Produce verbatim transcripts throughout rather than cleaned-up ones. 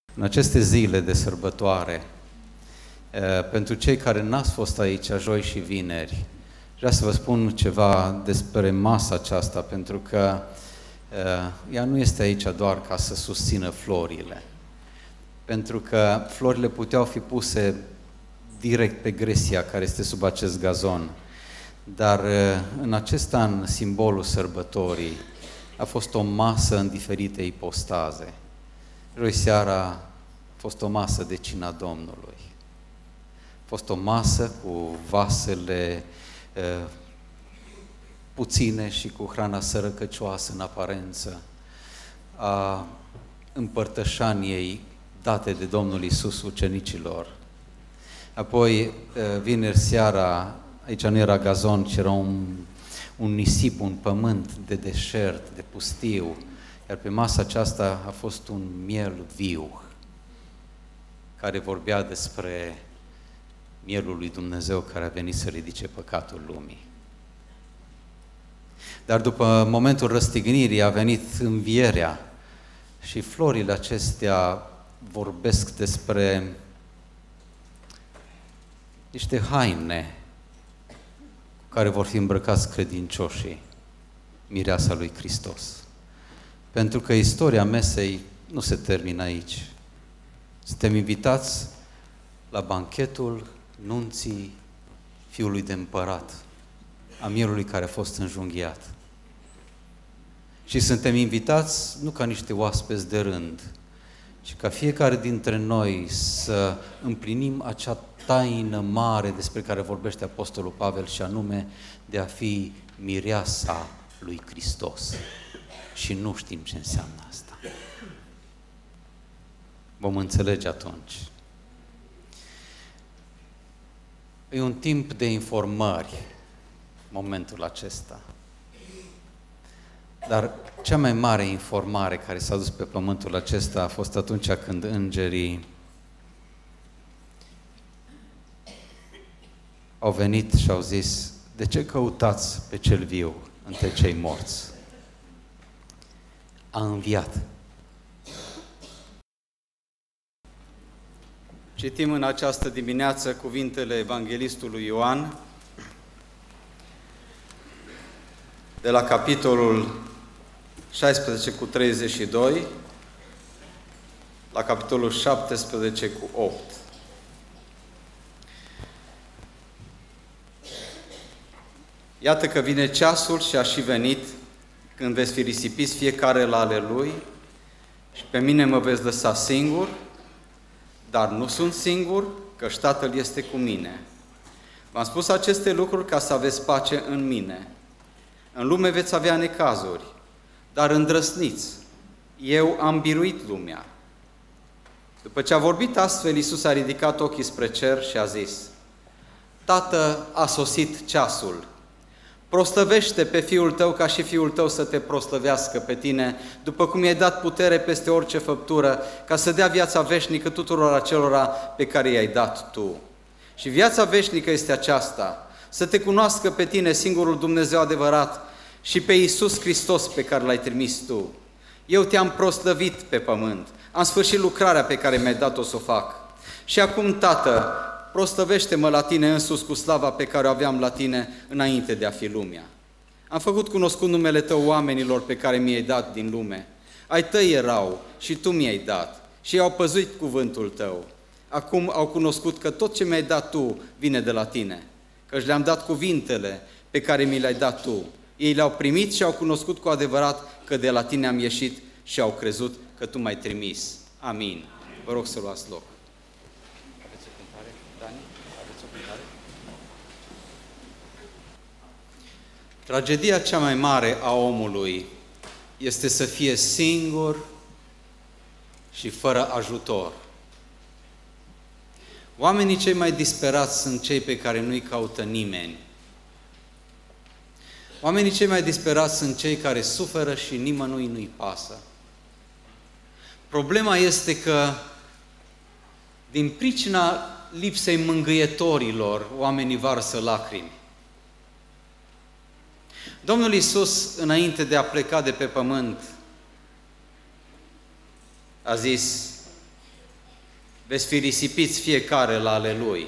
În aceste zile de sărbătoare, pentru cei care n-ați fost aici joi și vineri, vreau să vă spun ceva despre masa aceasta, pentru că ea nu este aici doar ca să susțină florile. Pentru că florile puteau fi puse direct pe gresia care este sub acest gazon. Dar în acest an, simbolul sărbătorii a fost o masă în diferite ipostaze. Joi seara a fost o masă de cina Domnului. A fost o masă cu vasele uh, puține și cu hrana sărăcăcioasă în aparență a împărtășaniei date de Domnul Iisus ucenicilor. Apoi, uh, vineri seara, aici nu era gazon, ci era un, un nisip, un pământ de deșert, de pustiu, iar pe masa aceasta a fost un miel viu, care vorbea despre mielul lui Dumnezeu care a venit să ridice păcatul lumii. Dar după momentul răstignirii a venit învierea și florile acestea vorbesc despre niște haine cu care vor fi îmbrăcați credincioșii, mireasa lui Hristos. Pentru că istoria mesei nu se termină aici. Suntem invitați la banchetul nunții fiului de împărat, a mielului care a fost înjunghiat. Și suntem invitați nu ca niște oaspeți de rând, ci ca fiecare dintre noi să împlinim acea taină mare despre care vorbește Apostolul Pavel, și anume de a fi mireasa lui Hristos. Și nu știm ce înseamnă asta. Vom înțelege atunci. E un timp de informări, momentul acesta. Dar cea mai mare informare care s-a dus pe pământul acesta a fost atunci când îngerii au venit și au zis: de ce căutați pe cel viu între cei morți? A înviat. Citim în această dimineață cuvintele evanghelistului Ioan, de la capitolul șaisprezece cu treizeci și doi, la capitolul șaptesprezece cu opt. Iată că vine ceasul și a și venit, când veți fi risipiți fiecare la ale lui și pe mine mă veți lăsa singur, dar nu sunt singur, căci Tatăl este cu mine. V-am spus aceste lucruri ca să aveți pace în mine. În lume veți avea necazuri, dar îndrăsniți, eu am biruit lumea. După ce a vorbit astfel, Iisus a ridicat ochii spre cer și a zis: Tată, a sosit ceasul. Proslăvește pe Fiul Tău ca și Fiul Tău să te proslăvească pe Tine, după cum i-ai dat putere peste orice făptură, ca să dea viața veșnică tuturor acelora pe care i-ai dat Tu. Și viața veșnică este aceasta: să te cunoască pe Tine, singurul Dumnezeu adevărat, și pe Iisus Hristos pe care L-ai trimis Tu. Eu Te-am proslăvit pe pământ, am sfârșit lucrarea pe care mi-ai dat-o să o fac. Și acum, Tată, proslăvește-mă la Tine însus cu slava pe care o aveam la Tine înainte de a fi lumea. Am făcut cunoscut numele Tău oamenilor pe care mi-ai dat din lume. Ai Tăi erau și Tu mi-ai dat și ei au păzuit cuvântul Tău. Acum au cunoscut că tot ce mi-ai dat Tu vine de la Tine, căci le-am dat cuvintele pe care mi le-ai dat Tu. Ei le-au primit și au cunoscut cu adevărat că de la Tine am ieșit și au crezut că Tu m-ai trimis. Amin. Vă rog să luați loc. Tragedia cea mai mare a omului este să fie singur și fără ajutor. Oamenii cei mai disperați sunt cei pe care nu-i caută nimeni. Oamenii cei mai disperați sunt cei care suferă și nimănui nu-i pasă. Problema este că, din pricina lipsei mângâietorilor, oamenii varsă lacrimi. Domnul Iisus, înainte de a pleca de pe pământ, a zis: veți fi risipiți fiecare la ale lui.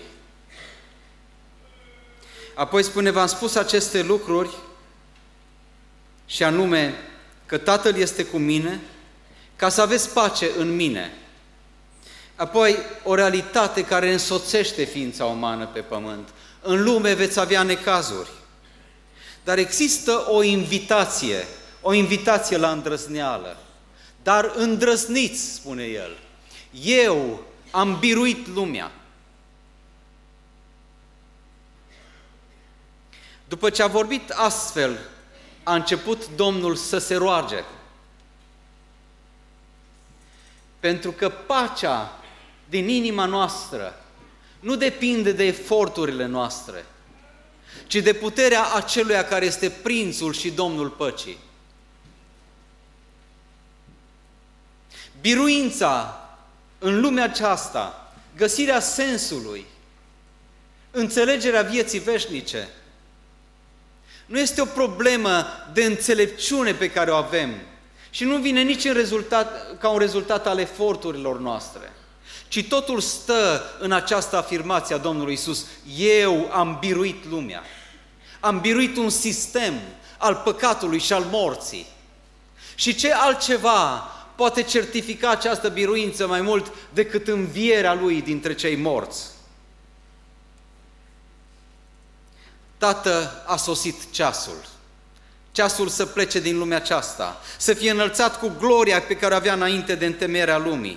Apoi spune, v-am spus aceste lucruri și anume că Tatăl este cu mine, ca să aveți pace în mine. Apoi o realitate care însoțește ființa umană pe pământ. În lume veți avea necazuri, dar există o invitație, o invitație la îndrăzneală. Dar îndrăzniți, spune el, eu am biruit lumea. După ce a vorbit astfel, a început Domnul să se roage. Pentru că pacea din inima noastră nu depinde de eforturile noastre, ci de puterea aceluia care este Prințul și Domnul păcii. Biruința în lumea aceasta, găsirea sensului, înțelegerea vieții veșnice, nu este o problemă de înțelepciune pe care o avem și nu vine nici în rezultat, ca un rezultat al eforturilor noastre, ci totul stă în această afirmație a Domnului Iisus: eu am biruit lumea, am biruit un sistem al păcatului și al morții. Și ce altceva poate certifica această biruință mai mult decât învierea Lui dintre cei morți? Tată, a sosit ceasul. Ceasul să plece din lumea aceasta, să fie înălțat cu gloria pe care o avea înainte de întemeierea lumii.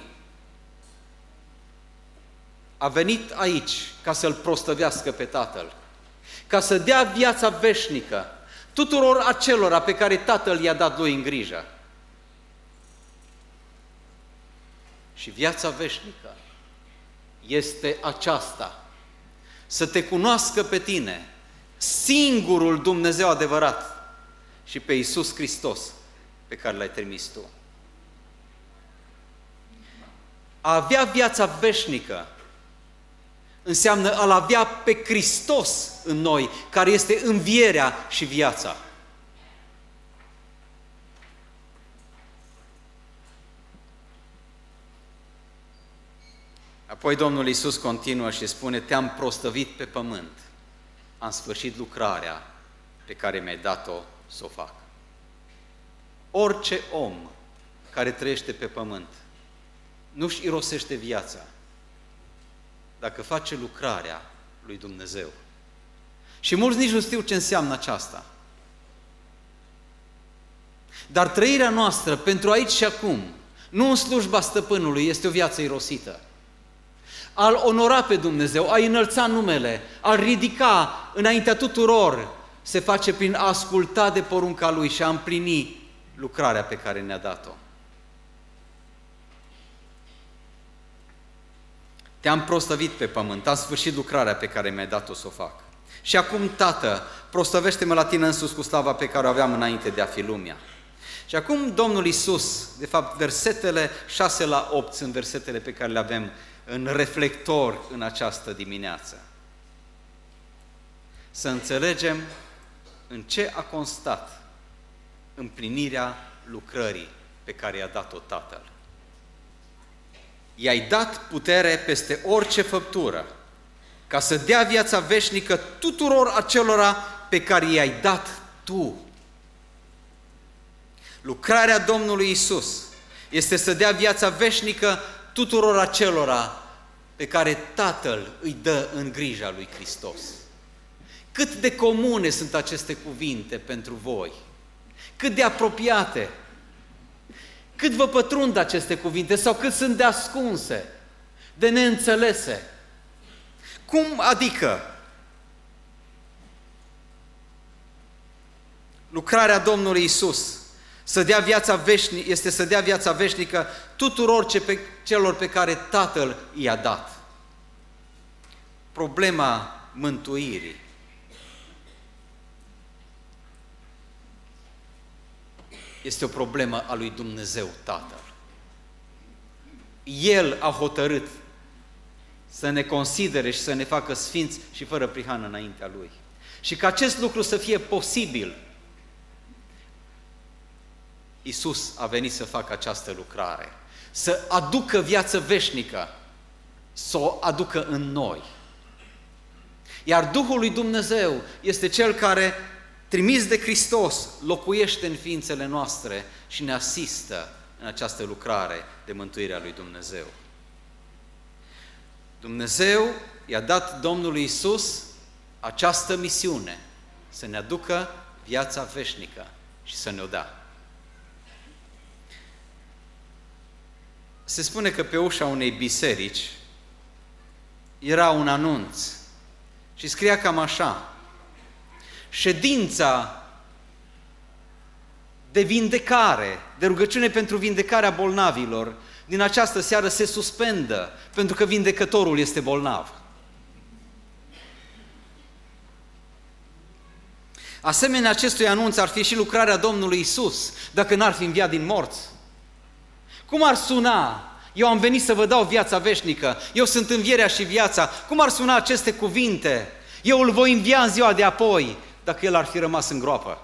A venit aici ca să-L prostăvească pe Tatăl, ca să dea viața veșnică tuturor acelora pe care Tatăl i-a dat Lui în grijă. Și viața veșnică este aceasta: să te cunoască pe tine, singurul Dumnezeu adevărat, și pe Iisus Hristos pe care L-ai trimis Tu. A avea viața veșnică înseamnă a-L avea pe Hristos în noi, care este învierea și viața. Apoi Domnul Iisus continuă și spune: te-am prostăvit pe pământ, am sfârșit lucrarea pe care mi-ai dat-o să o fac. Orice om care trăiește pe pământ nu-și irosește viața dacă face lucrarea lui Dumnezeu. Și mulți nici nu știu ce înseamnă aceasta. Dar trăirea noastră pentru aici și acum, nu în slujba stăpânului, este o viață irosită. A-L onora pe Dumnezeu, a înălța numele, a-L ridica înaintea tuturor, se face prin a asculta de porunca Lui și a împlini lucrarea pe care ne-a dat-o. Te-am prostăvit pe pământ, am sfârșit lucrarea pe care mi-ai dat-o să o fac. Și acum, Tată, prostăvește-mă la Tine însuși cu slava pe care o aveam înainte de a fi lumea. Și acum Domnul Iisus, de fapt, versetele șase la opt sunt versetele pe care le avem în reflector în această dimineață. Să înțelegem în ce a constat împlinirea lucrării pe care i-a dat-o Tatăl. I-ai dat putere peste orice făptură, ca să dea viața veșnică tuturor acelora pe care i-ai dat Tu. Lucrarea Domnului Iisus este să dea viața veșnică tuturor acelora pe care Tatăl îi dă în grija lui Hristos. Cât de comune sunt aceste cuvinte pentru voi, cât de apropiate, cât vă pătrund aceste cuvinte sau cât sunt de ascunse, de neînțelese. Cum adică? Lucrarea Domnului Iisus să dea viața veșnică, este să dea viața veșnică tuturor ce pe, celor pe care Tatăl i-a dat. Problema mântuirii este o problemă a lui Dumnezeu Tatăl. El a hotărât să ne considere și să ne facă sfinți și fără prihană înaintea Lui. Și ca acest lucru să fie posibil, Iisus a venit să facă această lucrare, să aducă viață veșnică să o aducă în noi. Iar Duhul lui Dumnezeu este Cel care, trimis de Hristos, locuiește în ființele noastre și ne asistă în această lucrare de mântuire a lui Dumnezeu. Dumnezeu i-a dat Domnului Iisus această misiune, să ne aducă viața veșnică și să ne-o dea. Se spune că pe ușa unei biserici era un anunț și scria cam așa: ședința de vindecare, de rugăciune pentru vindecarea bolnavilor, din această seară se suspendă, pentru că vindecătorul este bolnav. Asemenea acestui anunț ar fi și lucrarea Domnului Iisus, dacă n-ar fi înviat din morți. Cum ar suna: eu am venit să vă dau viața veșnică, eu sunt învierea și viața. Cum ar suna aceste cuvinte: eu îl voi învia în ziua de apoi, dacă el ar fi rămas în groapă?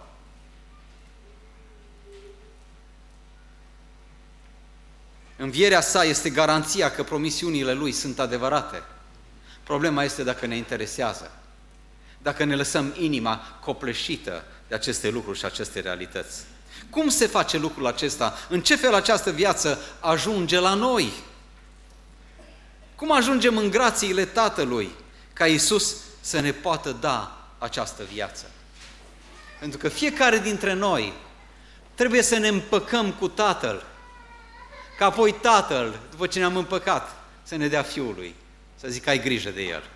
Învierea sa este garanția că promisiunile lui sunt adevărate. Problema este dacă ne interesează, dacă ne lăsăm inima copleșită de aceste lucruri și aceste realități. Cum se face lucrul acesta? În ce fel această viață ajunge la noi? Cum ajungem în grațiile Tatălui ca Iisus să ne poată da această viață? Pentru că fiecare dintre noi trebuie să ne împăcăm cu Tatăl, ca apoi Tatăl, după ce ne-am împăcat, să ne dea Fiului, să zică: ai grijă de El.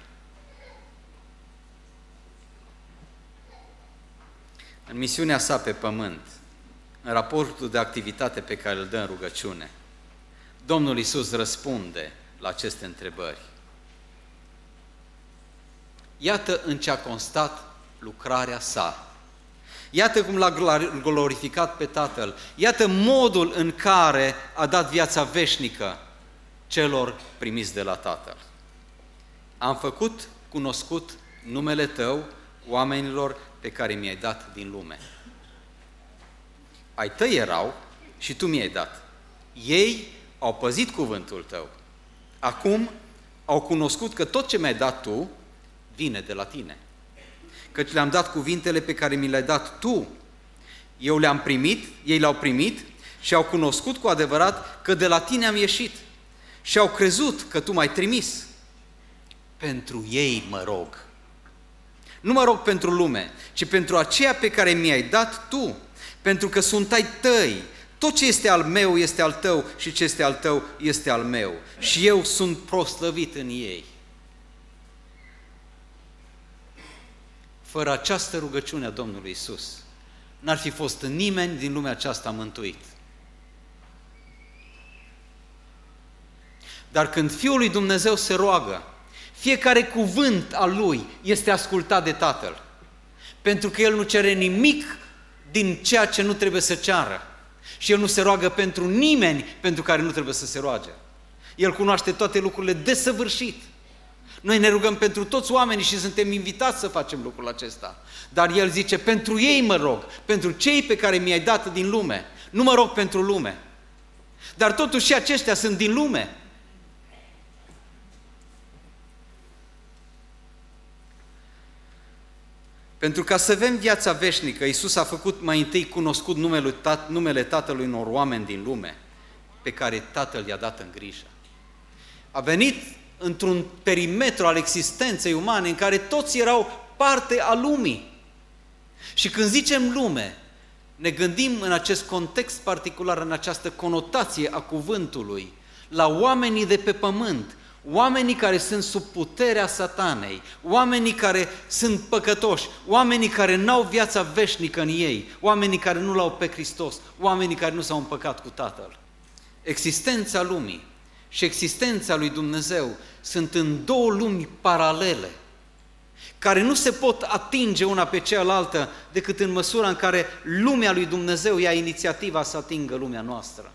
În misiunea sa pe pământ, în raportul de activitate pe care îl dă în rugăciune, Domnul Iisus răspunde la aceste întrebări. Iată în ce a constat lucrarea sa. Iată cum l-a glorificat pe Tatăl. Iată modul în care a dat viața veșnică celor primiți de la Tatăl. Am făcut cunoscut numele Tău oamenilor pe care mi-ai dat din lume. Ai Tăi erau și Tu mi-ai dat. Ei au păzit cuvântul Tău. Acum au cunoscut că tot ce mi-ai dat Tu vine de la Tine. Căci le-am dat cuvintele pe care mi le-ai dat Tu. Eu le-am primit, ei le-au primit și au cunoscut cu adevărat că de la Tine am ieșit și au crezut că Tu m-ai trimis. Pentru ei mă rog. Nu mă rog pentru lume, ci pentru aceea pe care mi-ai dat Tu, pentru că sunt ai Tăi. Tot ce este al meu este al Tău și ce este al Tău este al meu. Și eu sunt proslăvit în ei. Fără această rugăciune a Domnului Iisus, n-ar fi fost nimeni din lumea aceasta mântuit. Dar când Fiul lui Dumnezeu se roagă, fiecare cuvânt al Lui este ascultat de Tatăl, pentru că El nu cere nimic din ceea ce nu trebuie să ceară. Și El nu se roagă pentru nimeni pentru care nu trebuie să se roage. El cunoaște toate lucrurile desăvârșit. Noi ne rugăm pentru toți oamenii și suntem invitați să facem lucrul acesta. Dar El zice: pentru ei mă rog, pentru cei pe care mi-ai dat din lume. Nu mă rog pentru lume. Dar totuși și aceștia sunt din lume. Pentru ca să avem viața veșnică, Iisus a făcut mai întâi cunoscut numele, tat, numele Tatălui unor oameni din lume, pe care Tatăl i-a dat în grijă. A venit într-un perimetru al existenței umane în care toți erau parte a lumii. Și când zicem lume, ne gândim în acest context particular, în această conotație a cuvântului, la oamenii de pe pământ, oamenii care sunt sub puterea Satanei, oamenii care sunt păcătoși, oamenii care n-au viața veșnică în ei, oamenii care nu l-au pe Hristos, oamenii care nu s-au împăcat cu Tatăl. Existența lumii și existența lui Dumnezeu sunt în două lumi paralele, care nu se pot atinge una pe cealaltă decât în măsura în care lumea lui Dumnezeu ia inițiativa să atingă lumea noastră.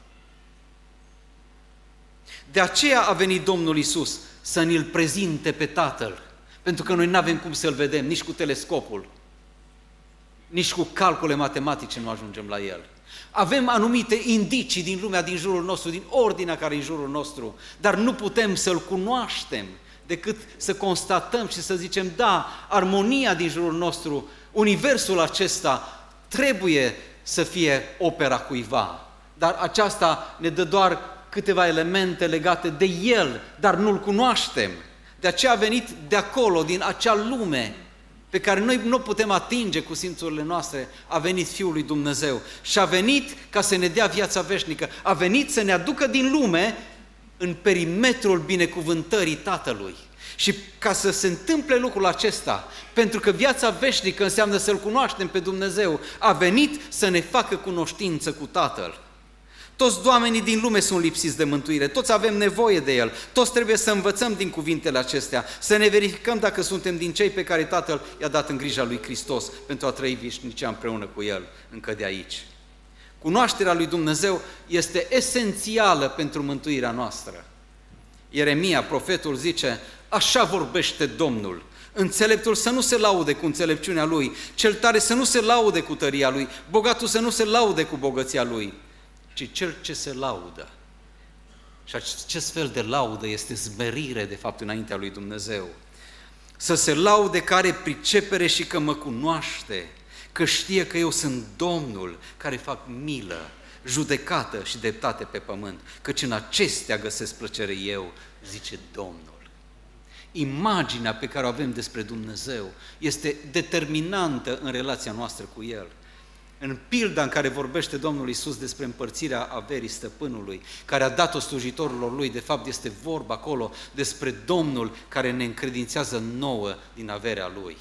De aceea a venit Domnul Iisus să ne-L prezinte pe Tatăl, pentru că noi nu avem cum să-L vedem, nici cu telescopul, nici cu calcule matematice nu ajungem la El. Avem anumite indicii din lumea din jurul nostru, din ordinea care e în jurul nostru, dar nu putem să-L cunoaștem decât să constatăm și să zicem, da, armonia din jurul nostru, universul acesta trebuie să fie opera cuiva. Dar aceasta ne dă doar câteva elemente legate de El, dar nu-L cunoaștem. De aceea a venit de acolo, din acea lume pe care noi nu putem atinge cu simțurile noastre, a venit Fiul lui Dumnezeu și a venit ca să ne dea viața veșnică, a venit să ne aducă din lume în perimetrul binecuvântării Tatălui. Și ca să se întâmple lucrul acesta, pentru că viața veșnică înseamnă să-L cunoaștem pe Dumnezeu, a venit să ne facă cunoștință cu Tatăl. Toți oamenii din lume sunt lipsiți de mântuire, toți avem nevoie de El, toți trebuie să învățăm din cuvintele acestea, să ne verificăm dacă suntem din cei pe care Tatăl i-a dat în grija lui Hristos pentru a trăi veșnicia împreună cu El, încă de aici. Cunoașterea lui Dumnezeu este esențială pentru mântuirea noastră. Ieremia, profetul, zice, așa vorbește Domnul, înțeleptul să nu se laude cu înțelepciunea lui, cel tare să nu se laude cu tăria lui, bogatul să nu se laude cu bogăția lui, ci cel ce se laudă. Și acest fel de laudă este smerire, de fapt, înaintea lui Dumnezeu. Să se laude că are pricepere și că mă cunoaște, că știe că eu sunt Domnul care fac milă, judecată și dreptate pe pământ, căci în acestea găsesc plăcere eu, zice Domnul. Imaginea pe care o avem despre Dumnezeu este determinantă în relația noastră cu El. În pilda în care vorbește Domnul Iisus despre împărțirea averii stăpânului, care a dat-o slujitorilor Lui, de fapt este vorba acolo despre Domnul care ne încredințează nouă din averea Lui.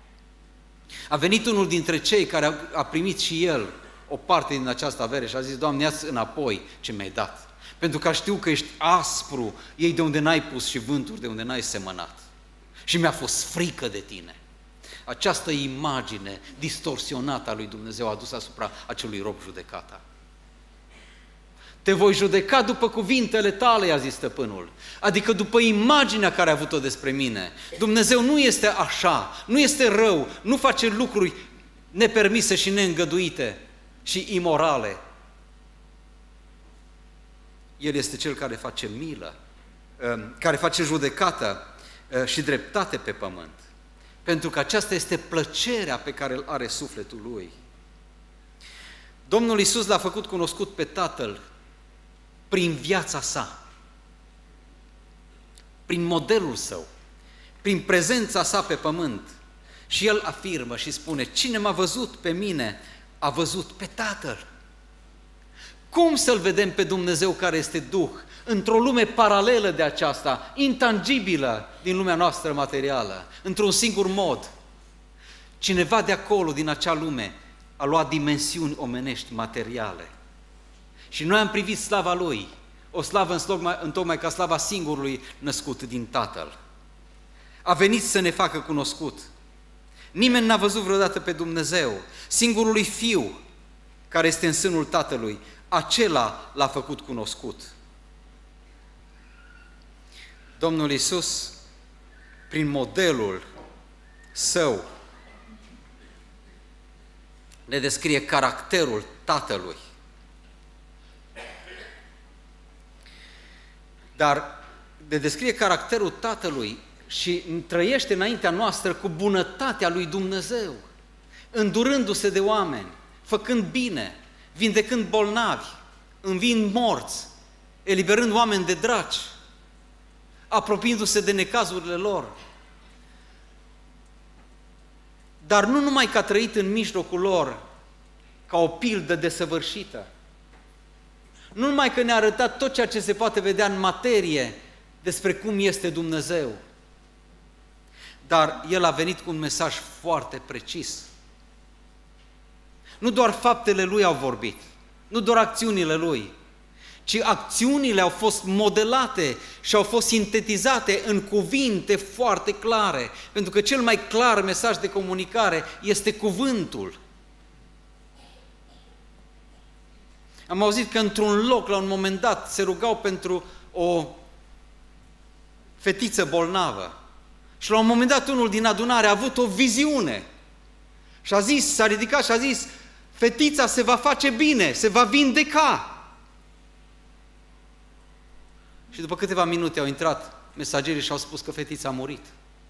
A venit unul dintre cei care a, a primit și el o parte din această avere și a zis, Doamne, ia-ți înapoi ce mi-ai dat. Pentru că știu că ești aspru, iei de unde n-ai pus și vânturi de unde n-ai semănat. Și mi-a fost frică de tine. Această imagine distorsionată a lui Dumnezeu a dus asupra acelui rob judecata. Te voi judeca după cuvintele tale, i-a zis stăpânul, adică după imaginea care a avut-o despre mine. Dumnezeu nu este așa, nu este rău, nu face lucruri nepermise și neîngăduite și imorale. El este Cel care face milă, care face judecată și dreptate pe pământ. Pentru că aceasta este plăcerea pe care îl are sufletul lui. Domnul Iisus l-a făcut cunoscut pe Tatăl prin viața sa, prin modelul său, prin prezența sa pe pământ. Și El afirmă și spune, cine m-a văzut pe mine, a văzut pe Tatăl. Cum să-L vedem pe Dumnezeu care este Duh, într-o lume paralelă de aceasta, intangibilă din lumea noastră materială, într-un singur mod? Cineva de acolo, din acea lume, a luat dimensiuni omenești, materiale. Și noi am privit slava Lui, o slavă întocmai ca slava singurului născut din Tatăl. A venit să ne facă cunoscut. Nimeni n-a văzut vreodată pe Dumnezeu, singurului Fiu care este în sânul Tatălui, acela l-a făcut cunoscut. Domnul Iisus, prin modelul său, ne descrie caracterul Tatălui. Dar ne descrie caracterul Tatălui și trăiește înaintea noastră cu bunătatea lui Dumnezeu, îndurându-se de oameni, făcând bine, vindecând bolnavi, înviind morți, eliberând oameni de draci, apropiindu-se de necazurile lor. Dar nu numai că a trăit în mijlocul lor ca o pildă desăvârșită, nu numai că ne-a arătat tot ceea ce se poate vedea în materie despre cum este Dumnezeu, dar El a venit cu un mesaj foarte precis. Nu doar faptele Lui au vorbit, nu doar acțiunile Lui, ci acțiunile au fost modelate și au fost sintetizate în cuvinte foarte clare, pentru că cel mai clar mesaj de comunicare este cuvântul. Am auzit că într-un loc, la un moment dat, se rugau pentru o fetiță bolnavă și la un moment dat unul din adunare a avut o viziune și a zis, s-a ridicat și a zis, Fetița se va face bine, se va vindeca. Și după câteva minute au intrat mesagerii și au spus că fetița a murit.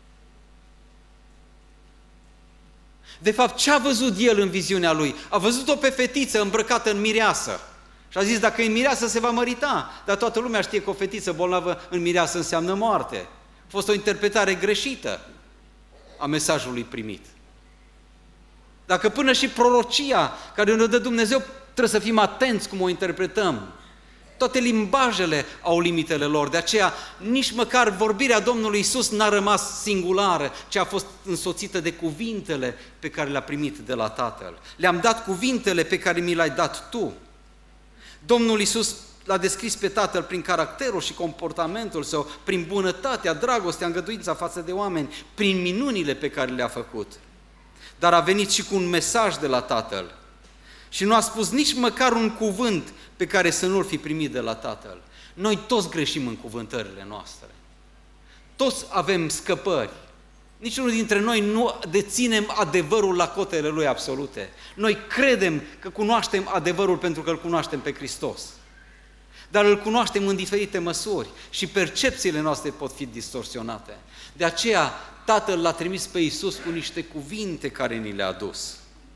De fapt, ce a văzut el în viziunea lui? A văzut-o pe fetiță îmbrăcată în mireasă. Și a zis, dacă e în mireasă se va mărita. Dar toată lumea știe că o fetiță bolnavă în mireasă înseamnă moarte. A fost o interpretare greșită a mesajului primit. Dacă până și prorocia care ne dă Dumnezeu, trebuie să fim atenți cum o interpretăm. Toate limbajele au limitele lor, de aceea nici măcar vorbirea Domnului Iisus n-a rămas singulară, ci a fost însoțită de cuvintele pe care le-a primit de la Tatăl. Le-am dat cuvintele pe care mi le-ai dat tu. Domnul Iisus l-a descris pe Tatăl prin caracterul și comportamentul său, prin bunătatea, dragostea, îngăduința față de oameni, prin minunile pe care le-a făcut. Dar a venit și cu un mesaj de la Tatăl. Și nu a spus nici măcar un cuvânt pe care să nu-l fi primit de la Tatăl. Noi toți greșim în cuvântările noastre. Toți avem scăpări. Niciunul dintre noi nu deținem adevărul la cotele lui absolute. Noi credem că cunoaștem adevărul pentru că îl cunoaștem pe Hristos. Dar îl cunoaștem în diferite măsuri și percepțiile noastre pot fi distorsionate. De aceea Tatăl l-a trimis pe Iisus cu niște cuvinte care ni le-a adus.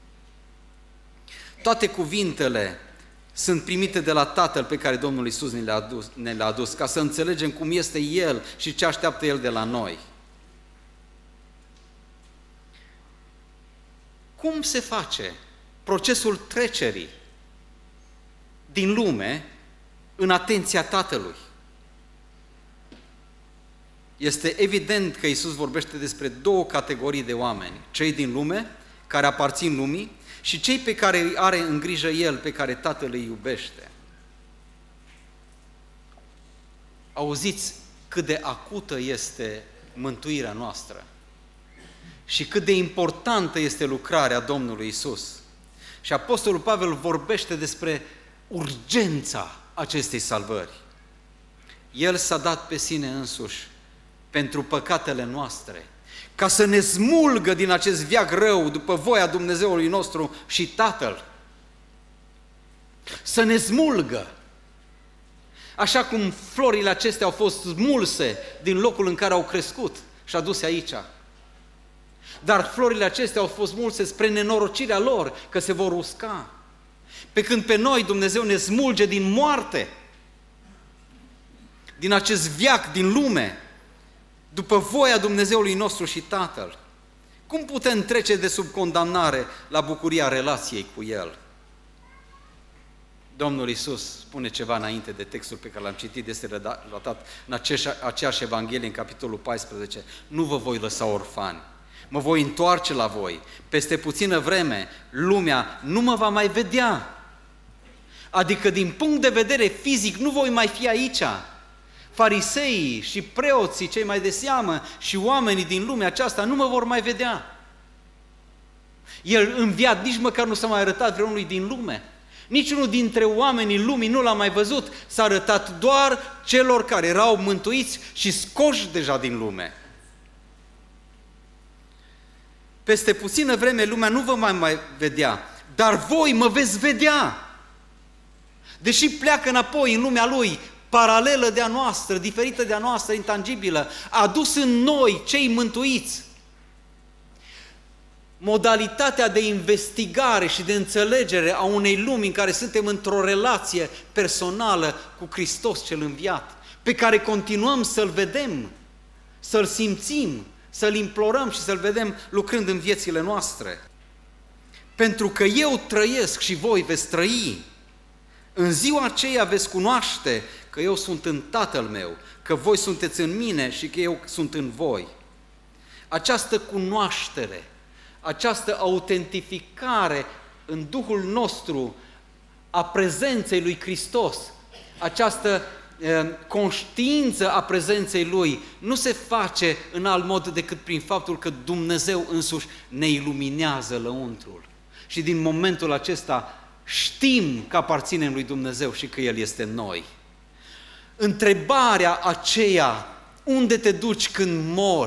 Toate cuvintele sunt primite de la Tatăl pe care Domnul Iisus ne le-a adus, ne le-a adus, ca să înțelegem cum este El și ce așteaptă El de la noi. Cum se face procesul trecerii din lume în atenția Tatălui? Este evident că Iisus vorbește despre două categorii de oameni, cei din lume, care aparțin lumii, și cei pe care îi are în grijă El, pe care Tatăl îi iubește. Auziți cât de acută este mântuirea noastră și cât de importantă este lucrarea Domnului Iisus. Și Apostolul Pavel vorbește despre urgența acestei salvări. El s-a dat pe sine însuși pentru păcatele noastre, ca să ne smulgă din acest veac rău după voia Dumnezeului nostru și Tatăl. Să ne smulgă. Așa cum florile acestea au fost smulse din locul în care au crescut și aduse aici. Dar florile acestea au fost smulse spre nenorocirea lor, că se vor usca. Pe când pe noi Dumnezeu ne smulge din moarte, din acest veac, din lume, după voia Dumnezeului nostru și Tatăl. Cum putem trece de sub condamnare la bucuria relației cu El? Domnul Iisus spune ceva înainte de textul pe care l-am citit, este relatat în aceeași Evanghelie, în capitolul paisprezece. Nu vă voi lăsa orfani, mă voi întoarce la voi. Peste puțină vreme, lumea nu mă va mai vedea. Adică, din punct de vedere fizic, nu voi mai fi aici. Fariseii și preoții, cei mai de seamă, și oamenii din lumea aceasta nu mă vor mai vedea. El înviat nici măcar nu s-a mai arătat vreunui din lume. Niciunul dintre oamenii lumii nu l-a mai văzut. S-a arătat doar celor care erau mântuiți și scoși deja din lume. Peste puțină vreme lumea nu vă mai, mai vedea, dar voi mă veți vedea. Deși pleacă înapoi în lumea Lui, paralelă de a noastră, diferită de a noastră, intangibilă, a adus în noi, cei mântuiți, modalitatea de investigare și de înțelegere a unei lumi în care suntem într-o relație personală cu Hristos cel înviat, pe care continuăm să-L vedem, să-L simțim, să-L implorăm și să-L vedem lucrând în viețile noastre. Pentru că eu trăiesc și voi veți trăi. În ziua aceea veți cunoaște că eu sunt în Tatăl meu, că voi sunteți în mine și că eu sunt în voi. Această cunoaștere, această autentificare în Duhul nostru a prezenței lui Hristos, această e, conștiință a prezenței Lui, nu se face în alt mod decât prin faptul că Dumnezeu însuși ne iluminează lăuntrul. Și din momentul acesta știm că aparținem lui Dumnezeu și că El este în noi. Întrebarea aceea, unde te duci când mori,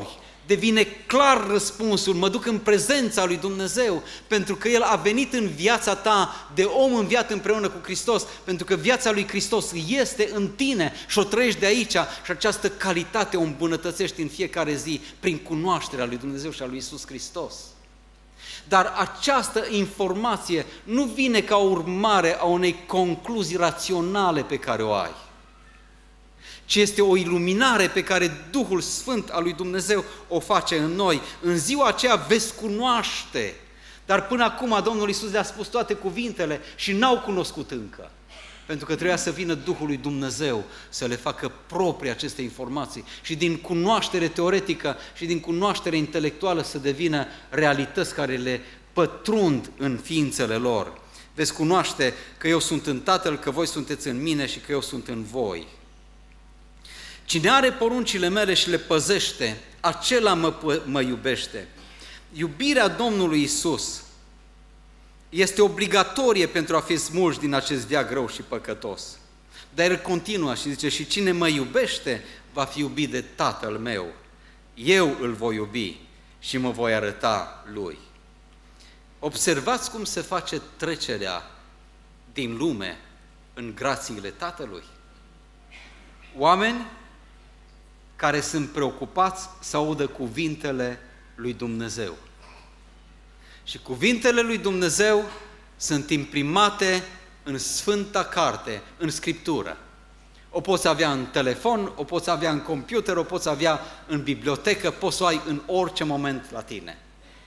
devine clar răspunsul, mă duc în prezența lui Dumnezeu, pentru că El a venit în viața ta de om înviat împreună cu Hristos, pentru că viața lui Hristos este în tine și o trăiești de aici și această calitate o îmbunătățești în fiecare zi prin cunoașterea lui Dumnezeu și a lui Iisus Hristos. Dar această informație nu vine ca urmare a unei concluzii raționale pe care o ai, ci este o iluminare pe care Duhul Sfânt al lui Dumnezeu o face în noi. În ziua aceea veți cunoaște, dar până acum Domnul Iisus le-a spus toate cuvintele și n-au cunoscut încă, pentru că trebuia să vină Duhul lui Dumnezeu să le facă proprii aceste informații și din cunoaștere teoretică și din cunoaștere intelectuală să devină realități care le pătrund în ființele lor. Veți cunoaște că eu sunt în Tatăl, că voi sunteți în mine și că eu sunt în voi. Cine are poruncile mele și le păzește, acela mă, mă iubește. Iubirea Domnului Iisus este obligatorie pentru a fi smulși din acest veac rău și păcătos. Dar El continuă și zice, și cine mă iubește va fi iubit de Tatăl meu. Eu îl voi iubi și mă voi arăta Lui. Observați cum se face trecerea din lume în grațiile Tatălui. Oameni care sunt preocupați să audă cuvintele lui Dumnezeu. Și cuvintele lui Dumnezeu sunt imprimate în Sfânta Carte, în Scriptură. O poți avea în telefon, o poți avea în computer, o poți avea în bibliotecă, poți să o ai în orice moment la tine.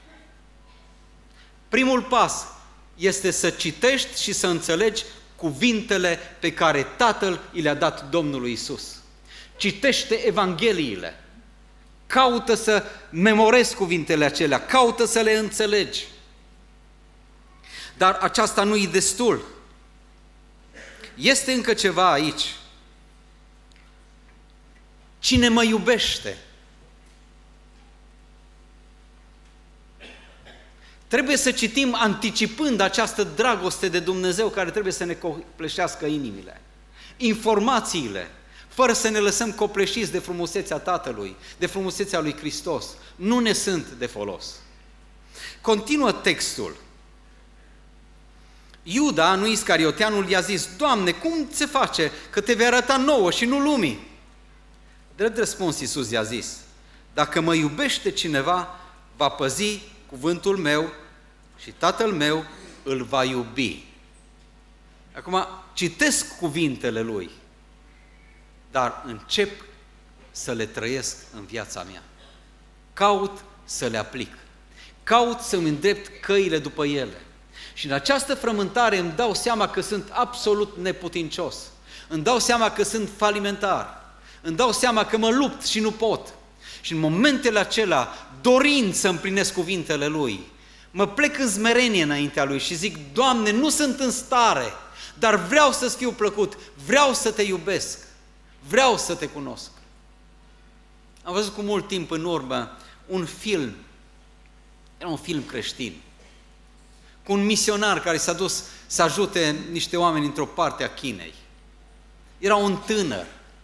Primul pas este să citești și să înțelegi cuvintele pe care Tatăl i le-a dat Domnului Iisus. Citește Evangheliile, caută să memorezi cuvintele acelea, caută să le înțelegi. Dar aceasta nu e destul. Este încă ceva aici. Cine mă iubește? Trebuie să citim anticipând această dragoste de Dumnezeu care trebuie să ne copleșească inimile. Informațiile, fără să ne lăsăm copleșiți de frumusețea Tatălui, de frumusețea lui Hristos, nu ne sunt de folos. Continuă textul. Iuda, nu Iscarioteanul, i-a zis, Doamne, cum se face că te vei arăta nouă și nu lumii? Drept răspuns, Iisus i-a zis, dacă mă iubește cineva, va păzi cuvântul meu și Tatăl meu îl va iubi. Acum, citesc cuvintele Lui, dar încep să le trăiesc în viața mea. Caut să le aplic. Caut să-mi îndrept căile după ele. Și în această frământare îmi dau seama că sunt absolut neputincios. Îmi dau seama că sunt falimentar. Îmi dau seama că mă lupt și nu pot. Și în momentele acelea, dorind să împlinesc cuvintele Lui, mă plec în smerenie înaintea Lui și zic, Doamne, nu sunt în stare, dar vreau să-ți fiu plăcut, vreau să te iubesc, vreau să te cunosc. Am văzut cu mult timp în urmă un film, era un film creștin, cu un misionar care s-a dus să ajute niște oameni într-o parte a Chinei. Era un tânăr.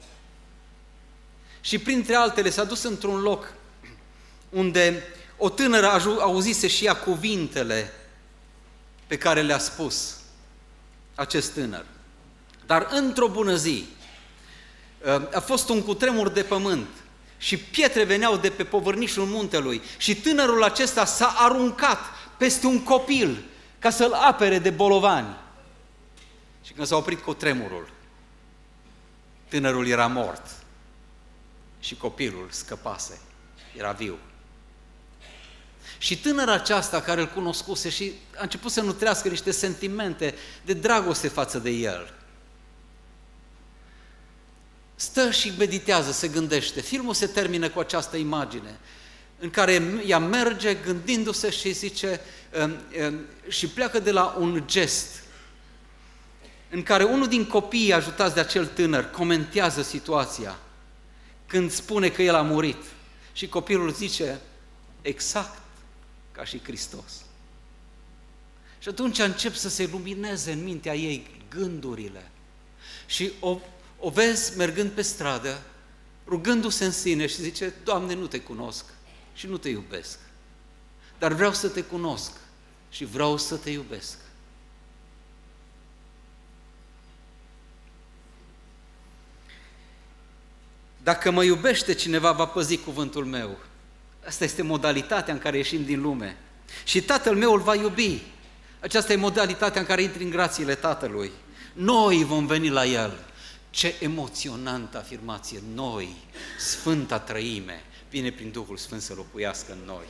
Și printre altele s-a dus într-un loc unde o tânără auzise și ea cuvintele pe care le-a spus acest tânăr. Dar într-o bună zi a fost un cutremur de pământ și pietre veneau de pe povârnișul muntelui și tânărul acesta s-a aruncat peste un copil ca să-l apere de bolovani. Și când s-a oprit cutremurul, tânărul era mort și copilul scăpase, era viu. Și tânăra aceasta care îl cunoscuse și a început să nutrească niște sentimente de dragoste față de el, stă și meditează, se gândește. Filmul se termină cu această imagine în care ea merge gândindu-se și zice și pleacă de la un gest în care unul din copiii ajutați de acel tânăr comentează situația când spune că el a murit și copilul zice exact ca și Hristos. Și atunci încep să se lumineze în mintea ei gândurile și o, o vezi mergând pe stradă, rugându-se în sine și zice, Doamne, nu te cunosc, și nu te iubesc. Dar vreau să te cunosc și vreau să te iubesc. Dacă mă iubește cineva, va păzi cuvântul meu. Asta este modalitatea în care ieșim din lume. Și Tatăl meu îl va iubi. Aceasta e modalitatea în care intri în grațiile Tatălui. Noi vom veni la El. Ce emoționantă afirmație! Noi, Sfânta Trăime, vine prin Duhul Sfânt să locuiască în noi.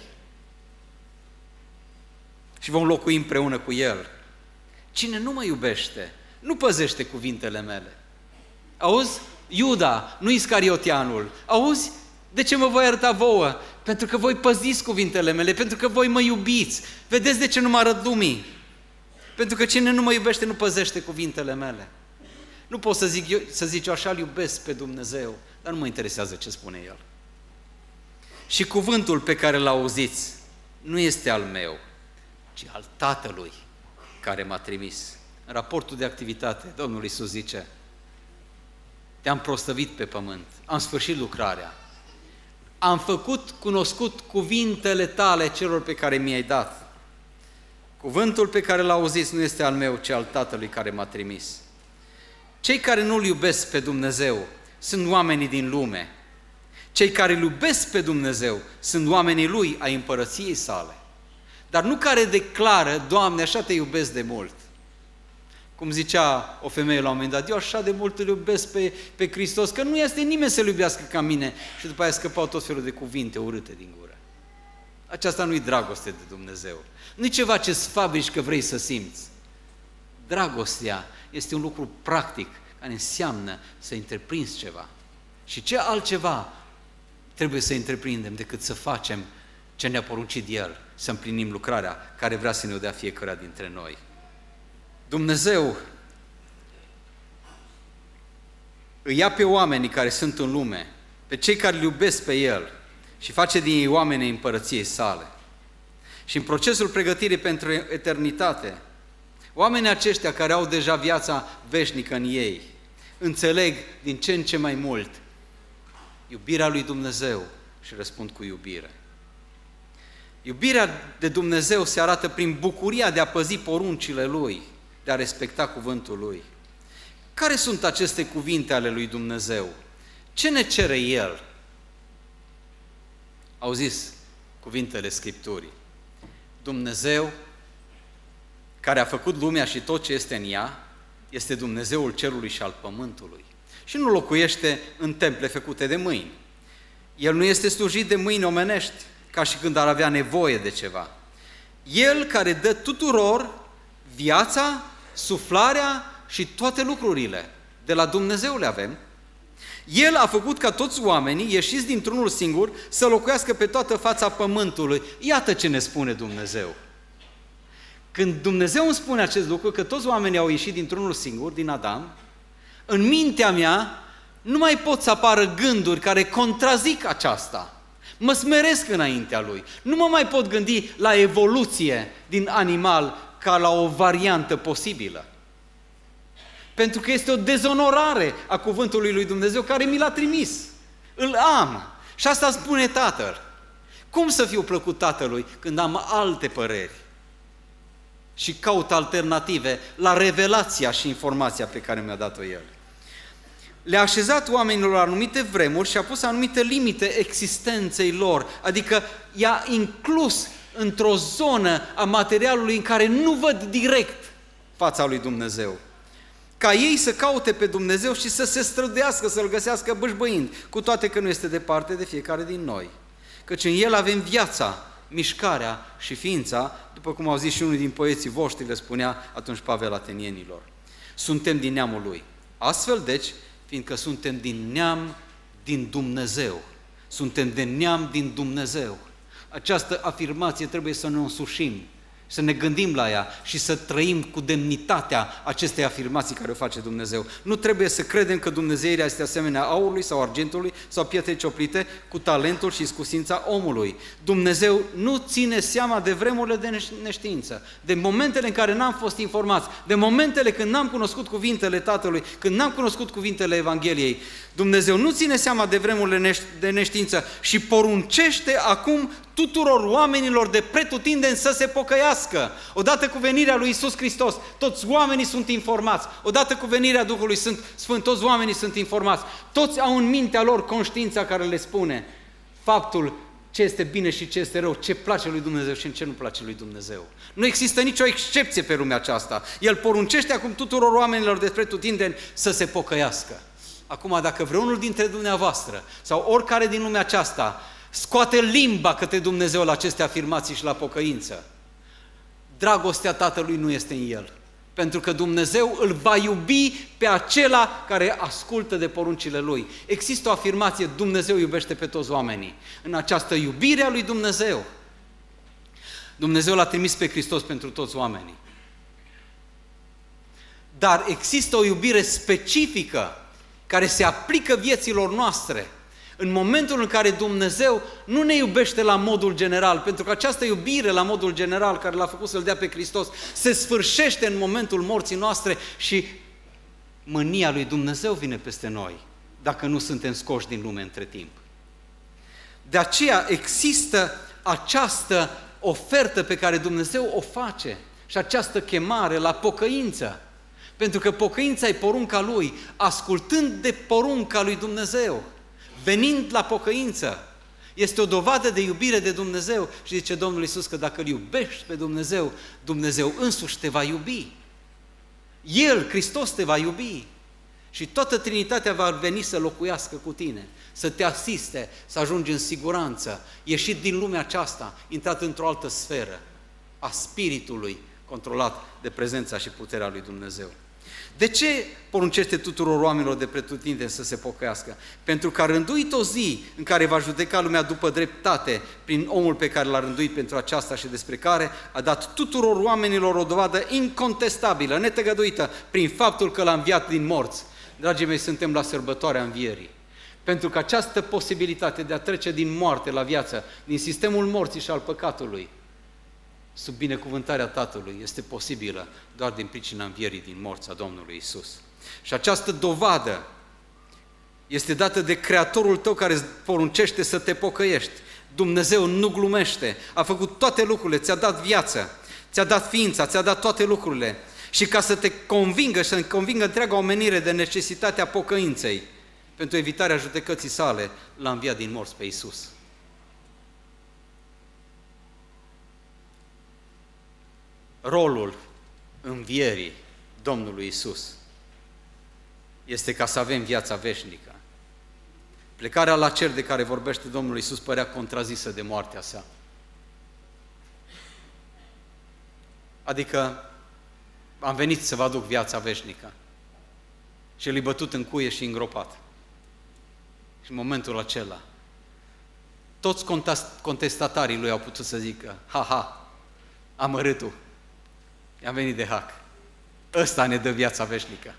Și vom locui împreună cu El. Cine nu mă iubește, nu păzește cuvintele mele. Auzi? Iuda, nu Iscariotianul. Auzi? De ce mă voi arăta vouă? Pentru că voi păziți cuvintele mele, pentru că voi mă iubiți. Vedeți de ce nu mă arăt lumii? Pentru că cine nu mă iubește nu păzește cuvintele mele. Nu pot să zic eu, să zic eu așa, îl iubesc pe Dumnezeu, dar nu mă interesează ce spune El. Și cuvântul pe care l auziți nu este al meu, ci al Tatălui care m-a trimis. În raportul de activitate, Domnul Iisus zice: te-am prostăvit pe pământ, am sfârșit lucrarea, am făcut cunoscut cuvintele tale celor pe care mi-ai dat. Cuvântul pe care l-auziți nu este al meu, ci al Tatălui care m-a trimis. Cei care nu-L iubesc pe Dumnezeu sunt oamenii din lume. Cei care îl iubesc pe Dumnezeu sunt oamenii Lui, ai împărăției sale. Dar nu care declară: Doamne, așa te iubesc de mult. Cum zicea o femeie la un moment dat: eu așa de mult îl iubesc pe, pe Hristos, că nu este nimeni să-L iubească ca mine. Și după aia scăpau tot felul de cuvinte urâte din gură. Aceasta nu-i dragoste de Dumnezeu. Nu-i ceva ce-ți fabrici că vrei să simți. Dragostea este un lucru practic, care înseamnă să întreprinzi ceva. Și ce altceva trebuie să întreprindem decât să facem ce ne-a poruncit El, să împlinim lucrarea care vrea să ne o dea fiecare dintre noi. Dumnezeu îi ia pe oamenii care sunt în lume, pe cei care îl iubesc pe El și face din ei oamenii împărăției sale. Și în procesul pregătirii pentru eternitate, oamenii aceștia care au deja viața veșnică în ei, înțeleg din ce în ce mai mult iubirea lui Dumnezeu și răspund cu iubire. Iubirea de Dumnezeu se arată prin bucuria de a păzi poruncile Lui, de a respecta cuvântul Lui. Care sunt aceste cuvinte ale lui Dumnezeu? Ce ne cere El? Au zis cuvintele Scripturii: Dumnezeu care a făcut lumea și tot ce este în ea, este Dumnezeul cerului și al pământului. Și nu locuiește în temple făcute de mâini. El nu este slujit de mâini omenești, ca și când ar avea nevoie de ceva. El care dă tuturor viața, suflarea și toate lucrurile. De la Dumnezeu le avem. El a făcut ca toți oamenii, ieșiți dintr-unul singur, să locuiască pe toată fața pământului. Iată ce ne spune Dumnezeu. Când Dumnezeu îmi spune acest lucru, că toți oamenii au ieșit dintr-unul singur, din Adam, în mintea mea nu mai pot să apară gânduri care contrazic aceasta. Mă smeresc înaintea Lui. Nu mă mai pot gândi la evoluție din animal ca la o variantă posibilă. Pentru că este o dezonorare a cuvântului lui Dumnezeu care mi l-a trimis. Îl am. Și asta spune Tatăl. Cum să fiu plăcut Tatălui când am alte păreri și caut alternative la revelația și informația pe care mi-a dat-o El? Le-a așezat oamenilor anumite vremuri și a pus anumite limite existenței lor, adică i-a inclus într-o zonă a materialului în care nu văd direct fața lui Dumnezeu. Ca ei să caute pe Dumnezeu și să se străduiască, să-L găsească bâșbâind, cu toate că nu este departe de fiecare din noi. Căci în El avem viața, mișcarea și ființa, după cum au zis și unul din poeții voștri, le spunea atunci Pavel atenienilor. Suntem din neamul Lui. Astfel, deci, fiindcă suntem din neam din Dumnezeu, suntem de neam din Dumnezeu. Această afirmație trebuie să ne însușim, să ne gândim la ea și să trăim cu demnitatea acestei afirmații care o face Dumnezeu. Nu trebuie să credem că dumnezeirea este asemenea aurului sau argintului sau pietrei cioplite cu talentul și iscusința omului. Dumnezeu nu ține seama de vremurile de neștiință, de momentele în care n-am fost informați, de momentele când n-am cunoscut cuvintele Tatălui, când n-am cunoscut cuvintele Evangheliei. Dumnezeu nu ține seama de vremurile de neștiință și poruncește acum tuturor oamenilor de pretutindeni să se pocăiască. Odată cu venirea lui Iisus Hristos, toți oamenii sunt informați. Odată cu venirea Duhului Sfânt, toți oamenii sunt informați. Toți au în mintea lor conștiința care le spune faptul ce este bine și ce este rău, ce place lui Dumnezeu și ce nu place lui Dumnezeu. Nu există nicio excepție pe lumea aceasta. El poruncește acum tuturor oamenilor de pretutindeni să se pocăiască. Acum, dacă vreunul dintre dumneavoastră sau oricare din lumea aceasta scoate limba către Dumnezeu la aceste afirmații și la pocăință, dragostea Tatălui nu este în el. Pentru că Dumnezeu îl va iubi pe acela care ascultă de poruncile Lui. Există o afirmație, Dumnezeu iubește pe toți oamenii. În această iubire a lui Dumnezeu, Dumnezeu l-a trimis pe Hristos pentru toți oamenii. Dar există o iubire specifică care se aplică vieților noastre în momentul în care Dumnezeu nu ne iubește la modul general, pentru că această iubire la modul general care l-a făcut să-L dea pe Hristos se sfârșește în momentul morții noastre și mânia lui Dumnezeu vine peste noi, dacă nu suntem scoși din lume între timp. De aceea există această ofertă pe care Dumnezeu o face și această chemare la pocăință. Pentru că pocăința e porunca Lui, ascultând de porunca lui Dumnezeu, venind la pocăință, este o dovadă de iubire de Dumnezeu și zice Domnul Iisus că dacă îl iubești pe Dumnezeu, Dumnezeu însuși te va iubi. El, Hristos, te va iubi și toată Trinitatea va veni să locuiască cu tine, să te asiste, să ajungi în siguranță, ieșit din lumea aceasta, intrat într-o altă sferă a Spiritului controlat de prezența și puterea lui Dumnezeu. De ce poruncește tuturor oamenilor de pretutindeni să se pocăiască? Pentru că a rânduit o zi în care va judeca lumea după dreptate prin omul pe care l-a rânduit pentru aceasta și despre care a dat tuturor oamenilor o dovadă incontestabilă, netăgăduită, prin faptul că l-a înviat din morți. Dragii mei, suntem la sărbătoarea învierii. Pentru că această posibilitate de a trece din moarte la viață, din sistemul morții și al păcatului, sub binecuvântarea Tatălui, este posibilă doar din pricina învierii din morți a Domnului Iisus. Și această dovadă este dată de Creatorul tău care îți poruncește să te pocăiești. Dumnezeu nu glumește, a făcut toate lucrurile, ți-a dat viață, ți-a dat ființa, ți-a dat toate lucrurile. Și ca să te convingă și să convingă întreaga omenire de necesitatea pocăinței, pentru evitarea judecății sale, l-a înviat din morți pe Iisus. Rolul învierii Domnului Iisus este ca să avem viața veșnică. Plecarea la cer de care vorbește Domnul Iisus părea contrazisă de moartea sa. Adică am venit să vă aduc viața veșnică și el e bătut în cuie și îngropat. Și în momentul acela toți contestatarii lui au putut să zică, ha, ha, amărâtul, i-am venit de hac. Ăsta ne dă viața veșnică.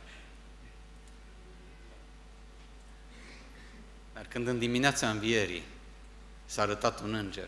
Dar când în dimineața învierii s-a arătat un înger,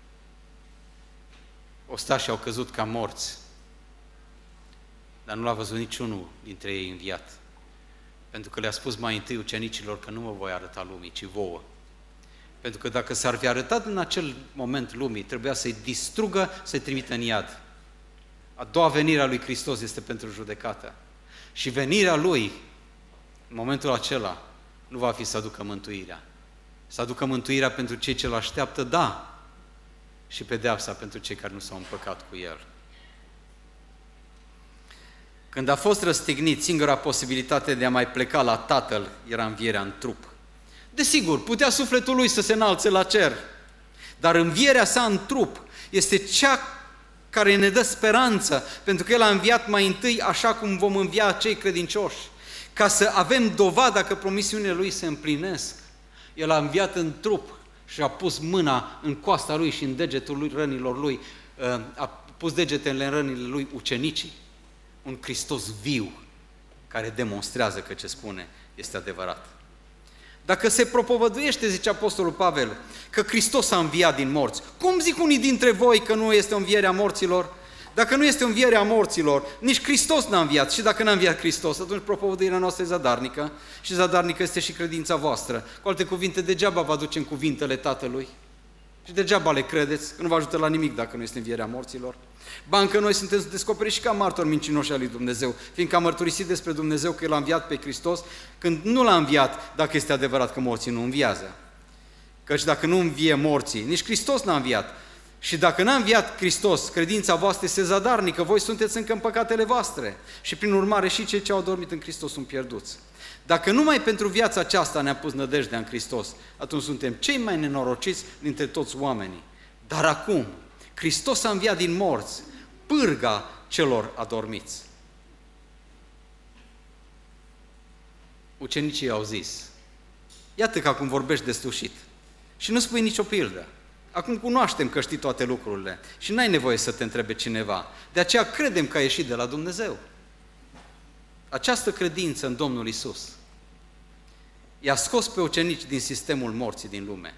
ostașii au căzut ca morți, dar nu l-a văzut niciunul dintre ei înviat. Pentru că le-a spus mai întâi ucenicilor că nu mă voi arăta lumii, ci vouă. Pentru că dacă s-ar fi arătat în acel moment lumii, trebuia să-i distrugă, să-i trimită în iad. A doua venire a lui Hristos este pentru judecată. Și venirea Lui, în momentul acela, nu va fi să aducă mântuirea. Să aducă mântuirea pentru cei ce-L așteaptă, da, și pedeapsa pentru cei care nu s-au împăcat cu El. Când a fost răstignit, singura posibilitate de a mai pleca la Tatăl era învierea în trup. Desigur, putea sufletul Lui să se înalțe la cer, dar învierea sa în trup este cea care ne dă speranță, pentru că El a înviat mai întâi așa cum vom învia cei credincioși, ca să avem dovada că promisiunile Lui se împlinesc. El a înviat în trup și a pus mâna în coasta Lui și în degetul lui, rănilor Lui, a pus degetele în rănile Lui ucenicii. Un Hristos viu care demonstrează că ce spune este adevărat. Dacă se propovăduiește, zice Apostolul Pavel, că Hristos a înviat din morți, cum zic unii dintre voi că nu este o înviere a morților? Dacă nu este o înviere a morților, nici Hristos n-a înviat. Și dacă n-a înviat Hristos, atunci propovăduirea noastră e zadarnică și zadarnică este și credința voastră. Cu alte cuvinte, degeaba vă aducem cuvintele Tatălui. Și degeaba le credeți, că nu vă ajută la nimic dacă nu este învierea morților. Ba încă noi suntem descoperiți și ca martori mincinoși al lui Dumnezeu, fiindcă am mărturisit despre Dumnezeu că El a înviat pe Hristos, când nu L-a înviat, dacă este adevărat că morții nu înviază. Căci dacă nu învie morții, nici Hristos n-a înviat. Și dacă n-a înviat Hristos, credința voastră este zadarnică, voi sunteți încă în păcatele voastre. Și prin urmare și cei ce au dormit în Hristos sunt pierduți. Dacă numai pentru viața aceasta ne-a pus nădejdea în Hristos, atunci suntem cei mai nenorociți dintre toți oamenii. Dar acum, Hristos a înviat din morți, pârga celor adormiți. Ucenicii au zis, iată că acum vorbești deslușit și nu spui nicio pildă. Acum cunoaștem că știi toate lucrurile și n-ai nevoie să te întrebe cineva. De aceea credem că ai ieșit de la Dumnezeu. Această credință în Domnul Iisus i-a scos pe ucenici din sistemul morții din lume.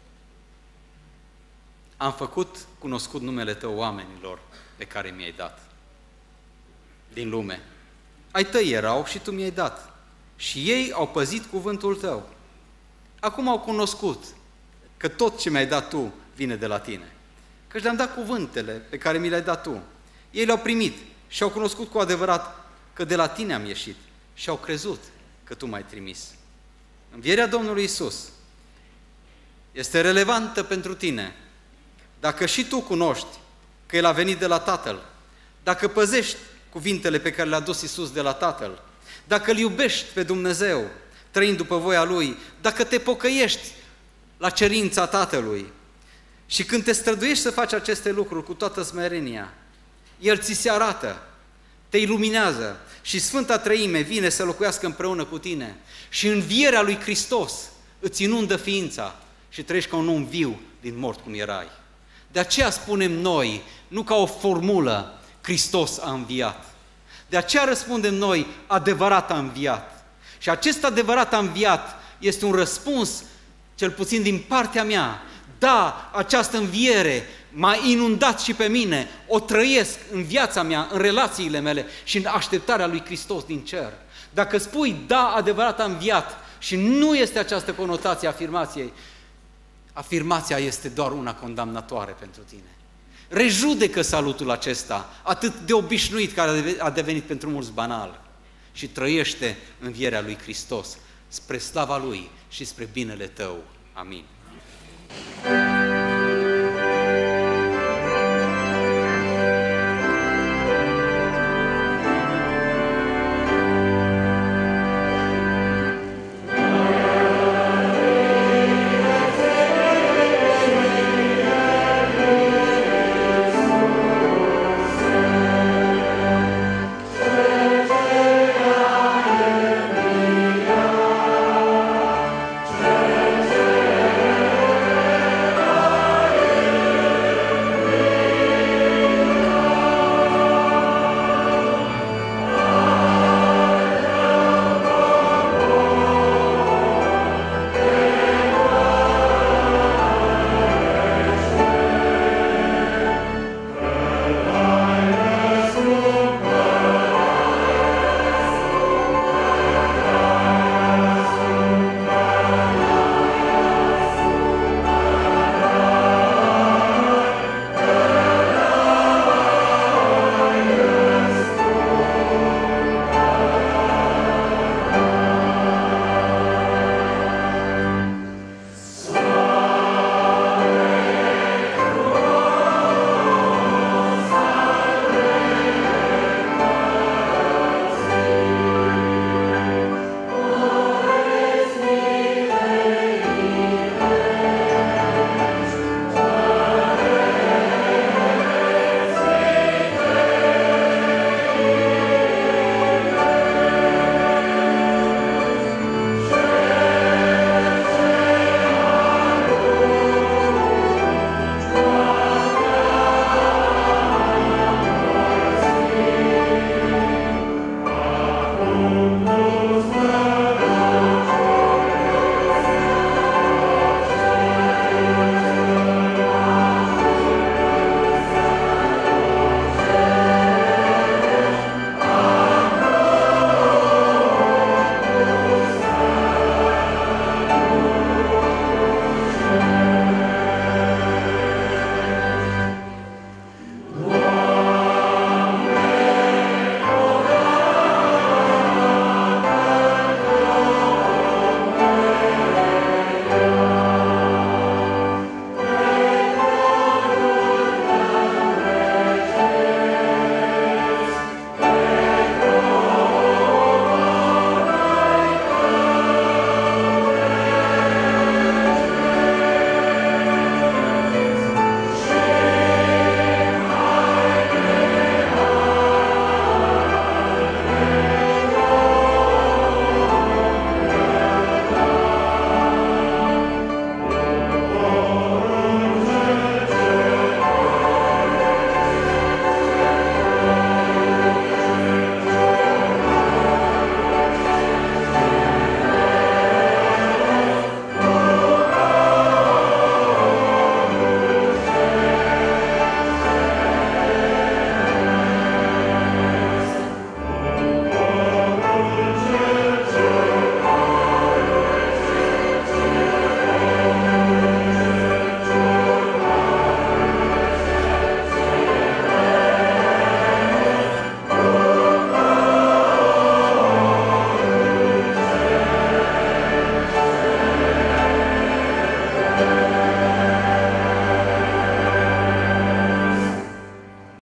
Am făcut cunoscut numele Tău oamenilor pe care mi-ai dat din lume. Ai Tăi erau și Tu mi-ai dat. Și ei au păzit cuvântul Tău. Acum au cunoscut că tot ce mi-ai dat Tu vine de la Tine. Căci le-am dat cuvântele pe care mi le-ai dat Tu. Ei le-au primit și au cunoscut cu adevărat că de la Tine am ieșit și au crezut că Tu m-ai trimis. Învierea Domnului Iisus este relevantă pentru tine dacă și tu cunoști că El a venit de la Tatăl, dacă păzești cuvintele pe care le-a dus Iisus de la Tatăl, dacă Îl iubești pe Dumnezeu, trăind după voia Lui, dacă te pocăiești la cerința Tatălui și când te străduiești să faci aceste lucruri cu toată smerenia, El ți se arată, te iluminează și Sfânta Treime vine să locuiască împreună cu tine și învierea lui Hristos îți inundă ființa și trăiești ca un om viu din mort cum erai. De aceea spunem noi, nu ca o formulă, Hristos a înviat. De aceea răspundem noi, adevărat a înviat. Și acest adevărat a înviat este un răspuns, cel puțin din partea mea. Da, această înviere m-a inundat și pe mine, o trăiesc în viața mea, în relațiile mele și în așteptarea lui Hristos din cer. Dacă spui, da, adevărat a înviat și nu este această conotație a afirmației, afirmația este doar una condamnatoare pentru tine. Rejudecă salutul acesta, atât de obișnuit care a devenit pentru mulți banal și trăiește învierea lui Hristos spre slava Lui și spre binele tău. Amin.